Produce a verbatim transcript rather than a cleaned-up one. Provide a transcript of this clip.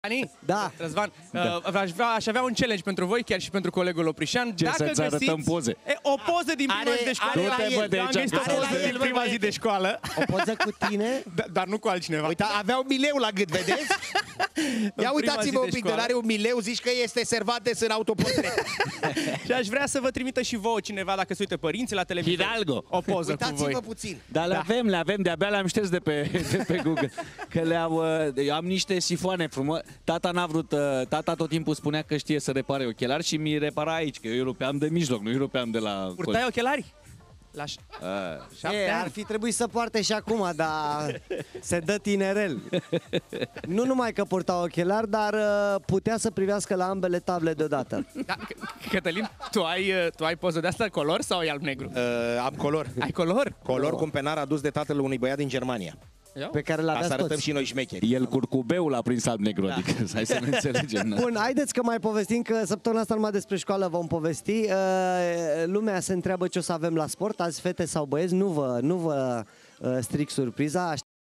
Ani? Da. Răzvan, Da. uh, aș, vrea, aș avea un challenge pentru voi, chiar și pentru colegul Oprișan. Ce, Dacă să-ți arătăm găsiți poze? E, o poză din prima Are- zi de școală. are la Eu el. am găsit o Are la poză el, din bă, prima zi băiete. de școală, O poză cu tine? da- dar nu cu altcineva. Uita, aveau mileu la gât, vedeți? Ia prima uitați-vă zi un de pic, de școală. are un mileu, zici că este Cervantes în autoportret. Și aș vrea să vă trimită și vouă cineva, dacă se uită părinții la televizor. Hidalgo. O poză cu voi. Uitați-vă puțin. Dar le avem, le avem, de-abia le-am șters de pe, de pe Google. Că le-au, uh, eu am niște sifoane frumoase. Tata n-a vrut, uh, tata tot timpul spunea că știe să repare ochelari și mi repara aici, că eu îi rupeam de mijloc, nu îi rupeam de la... Purtai ochelari? La ș- Uh, șapte E, ar ani. fi trebuit să poarte și acum, dar se dă tinerel. Nu numai că purta ochelari, dar uh, putea să privească la ambele table deodată. Da, C- Cătălin, tu ai, uh, tu ai poză de asta color sau e alb-negru? Uh, am color. Ai color? Color cum penar adus de tatăl unui băiat din Germania. Pe care Ca să l-aveați arătăm toți. și noi șmecheri. El curcubeul a prins alb-negru, da. Adică hai să ne înțelegem. Da. Bun, haideți că mai povestim, că săptămâna asta numai despre școală vom povesti. Uh, lumea se întreabă ce o să avem la sport, azi fete sau băieți, nu vă, nu vă uh, stric surpriza.